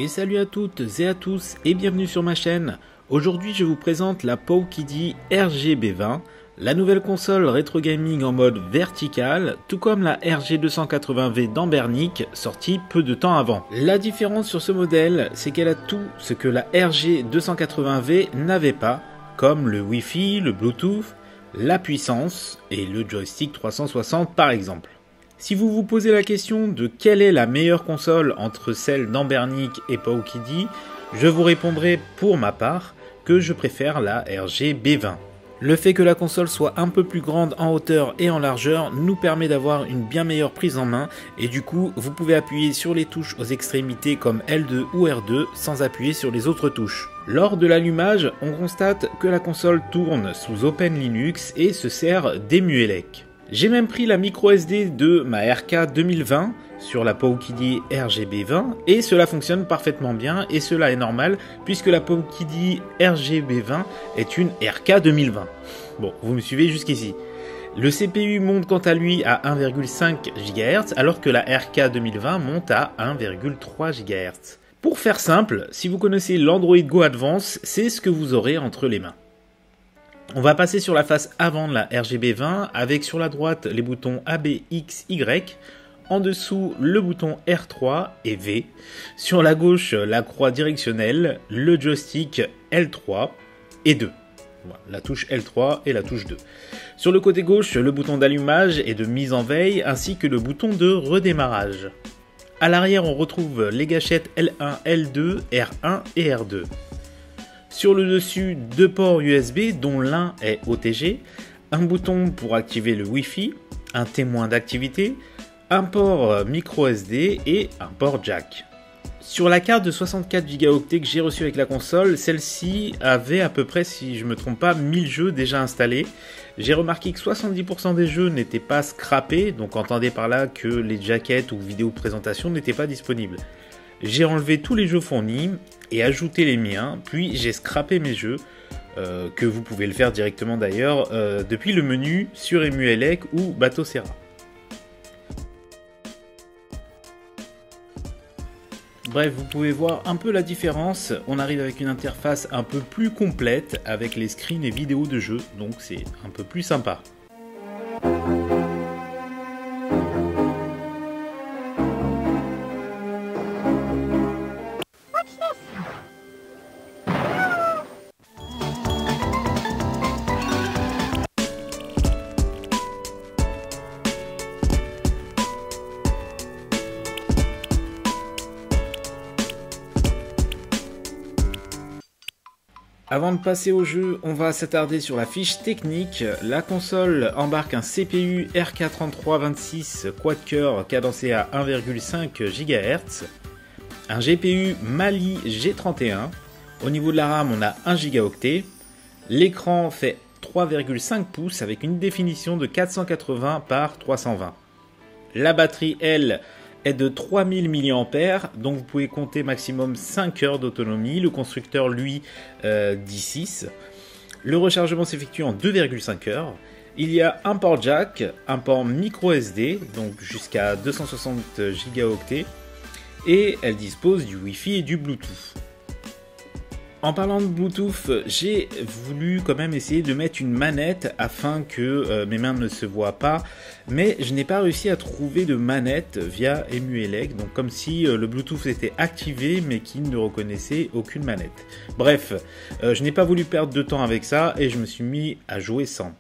Et salut à toutes et à tous et bienvenue sur ma chaîne. Aujourd'hui je vous présente la Powkiddy RGB20, la nouvelle console rétro gaming en mode vertical, tout comme la RG280V d'Ambernic, sortie peu de temps avant. La différence sur ce modèle, c'est qu'elle a tout ce que la RG280V n'avait pas, comme le Wi-Fi, le Bluetooth, la puissance et le joystick 360 par exemple. Si vous vous posez la question de quelle est la meilleure console entre celle d'Ambernic et Powkiddy, je vous répondrai pour ma part que je préfère la RGB20. Le fait que la console soit un peu plus grande en hauteur et en largeur nous permet d'avoir une bien meilleure prise en main et du coup vous pouvez appuyer sur les touches aux extrémités comme L2 ou R2 sans appuyer sur les autres touches. Lors de l'allumage, on constate que la console tourne sous OpenLinux et se sert d'EmuElec. J'ai même pris la micro SD de ma RK 2020 sur la Powkiddy RGB20 et cela fonctionne parfaitement bien et cela est normal puisque la Powkiddy RGB20 est une RK 2020. Bon, vous me suivez jusqu'ici. Le CPU monte quant à lui à 1,5 GHz alors que la RK 2020 monte à 1,3 GHz. Pour faire simple, si vous connaissez l'Android Go Advance, c'est ce que vous aurez entre les mains. On va passer sur la face avant de la RGB20 avec sur la droite les boutons A, B, X, Y, en dessous le bouton R3 et V, sur la gauche la croix directionnelle, le joystick L3 et 2. Voilà, la touche L3 et la touche 2. Sur le côté gauche, le bouton d'allumage et de mise en veille ainsi que le bouton de redémarrage. À l'arrière, on retrouve les gâchettes L1, L2, R1 et R2. Sur le dessus, deux ports USB dont l'un est OTG, un bouton pour activer le Wi-Fi, un témoin d'activité, un port micro SD et un port jack. Sur la carte de 64 Go que j'ai reçue avec la console, celle-ci avait à peu près, si je ne me trompe pas, 1000 jeux déjà installés. J'ai remarqué que 70% des jeux n'étaient pas scrappés, donc entendez par là que les jaquettes ou vidéos de présentation n'étaient pas disponibles. J'ai enlevé tous les jeux fournis et ajouté les miens, puis j'ai scrappé mes jeux, que vous pouvez le faire directement d'ailleurs, depuis le menu sur EmuElec ou Batocera. Bref, vous pouvez voir un peu la différence, on arrive avec une interface un peu plus complète avec les screens et vidéos de jeux, donc c'est un peu plus sympa. Avant de passer au jeu, on va s'attarder sur la fiche technique. La console embarque un CPU RK3326 quad-core cadencé à 1,5 GHz, un GPU Mali G31, au niveau de la RAM on a 1 Go, l'écran fait 3,5 pouces avec une définition de 480 par 320. La batterie, elle, est de 3000 mAh, donc vous pouvez compter maximum 5 heures d'autonomie. Le constructeur, lui, dit 6. Le rechargement s'effectue en 2,5 heures. Il y a un port jack, un port micro SD, donc jusqu'à 260 Go, et elle dispose du Wi-Fi et du Bluetooth. En parlant de Bluetooth, j'ai voulu quand même essayer de mettre une manette afin que mes mains ne se voient pas, mais je n'ai pas réussi à trouver de manette via EmuElec, donc comme si le Bluetooth était activé mais qu'il ne reconnaissait aucune manette. Bref, je n'ai pas voulu perdre de temps avec ça et je me suis mis à jouer sans.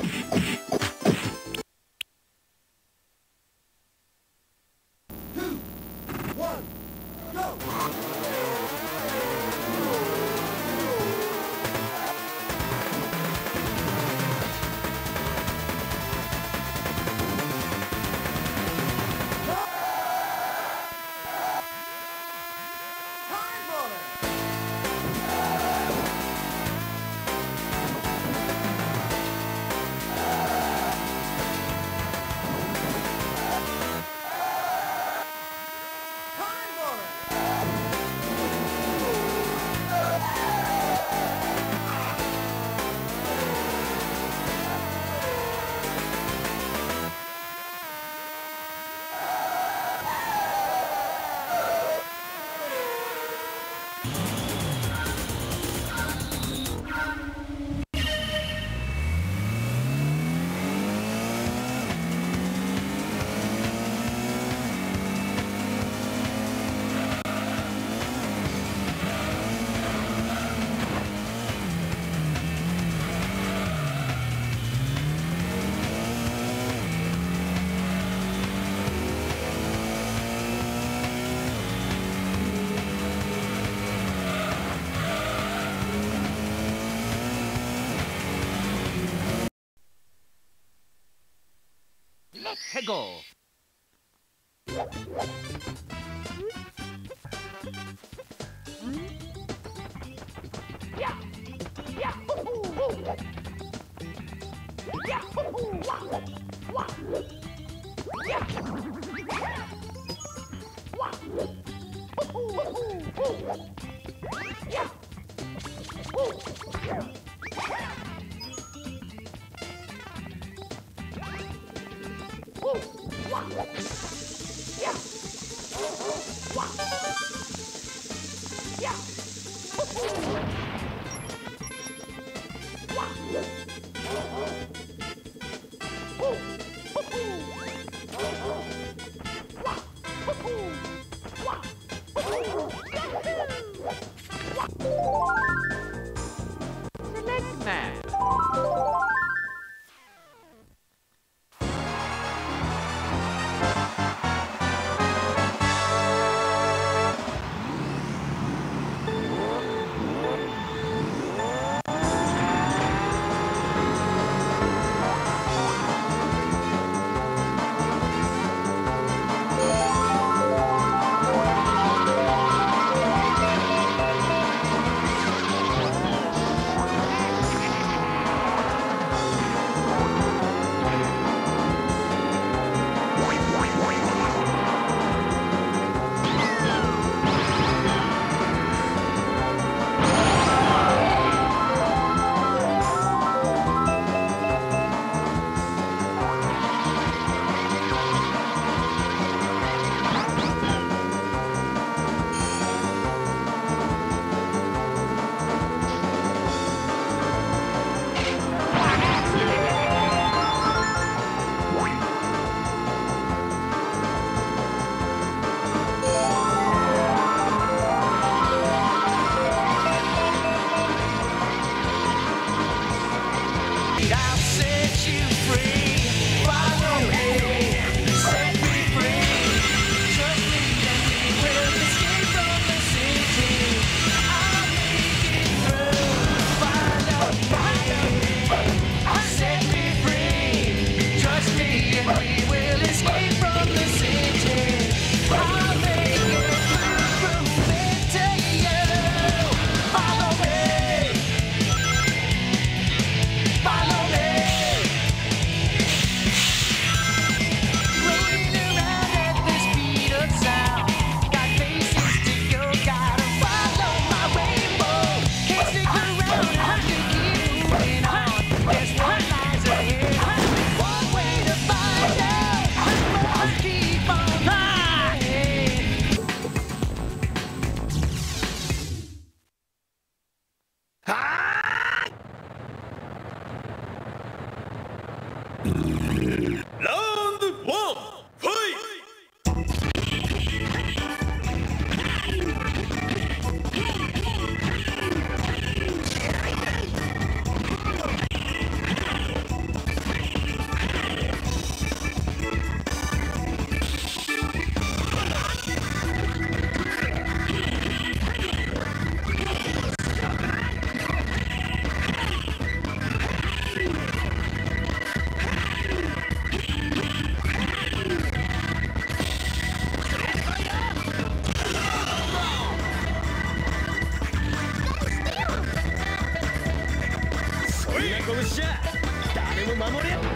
Let's go! Select map. I'll set you free. Follow me, set me free. Trust me and we will escape from the city. I'll make it through. Follow me, set me free. Trust me and we will escape from the city. I'll make it through. Prove it to you. Follow me. Follow me. Rolling around at the speed of sound. Got places to go, gotta follow my rainbow. Can't stick around, have to keep moving on. There's one lies ahead, one way to find out. I must keep on moving. Round one, fight! 拳じゃ誰も守れん。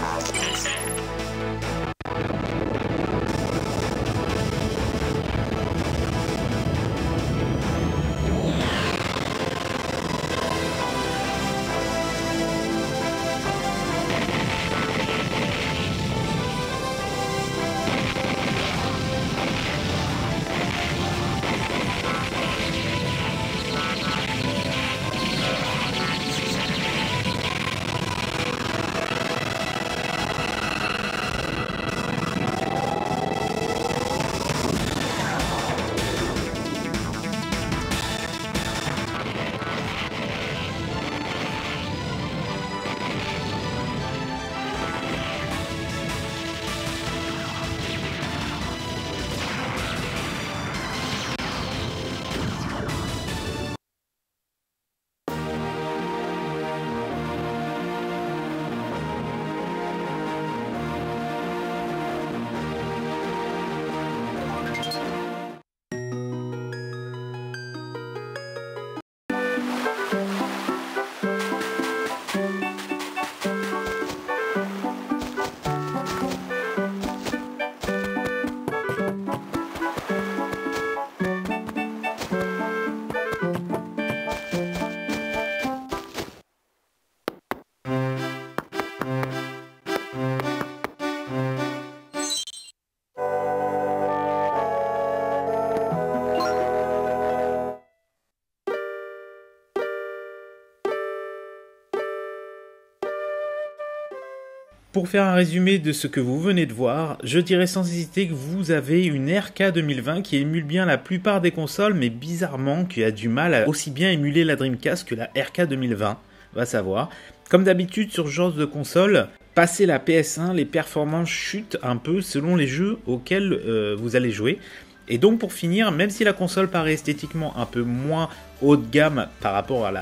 Pour faire un résumé de ce que vous venez de voir, je dirais sans hésiter que vous avez une RK 2020 qui émule bien la plupart des consoles, mais bizarrement qui a du mal à aussi bien émuler la Dreamcast que la RK 2020, va savoir. Comme d'habitude sur ce genre de console, passé la PS1, les performances chutent un peu selon les jeux auxquels vous allez jouer. Et donc pour finir, même si la console paraît esthétiquement un peu moins haut de gamme par rapport à la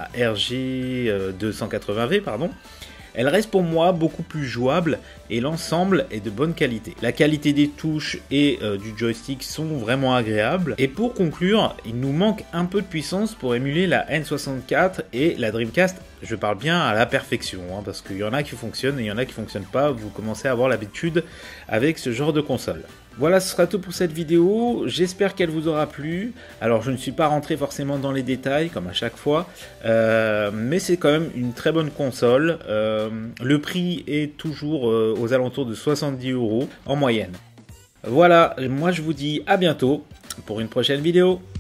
RG 280V, elle reste pour moi beaucoup plus jouable et l'ensemble est de bonne qualité. La qualité des touches et du joystick sont vraiment agréables. Et pour conclure, il nous manque un peu de puissance pour émuler la N64 et la Dreamcast. Je parle bien à la perfection, parce qu'il y en a qui fonctionnent et il y en a qui ne fonctionnent pas. Vous commencez à avoir l'habitude avec ce genre de console. Voilà, ce sera tout pour cette vidéo. J'espère qu'elle vous aura plu. Alors, je ne suis pas rentré forcément dans les détails, comme à chaque fois. Mais c'est quand même une très bonne console. Le prix est toujours aux alentours de 70 € en moyenne. Voilà, moi je vous dis à bientôt pour une prochaine vidéo.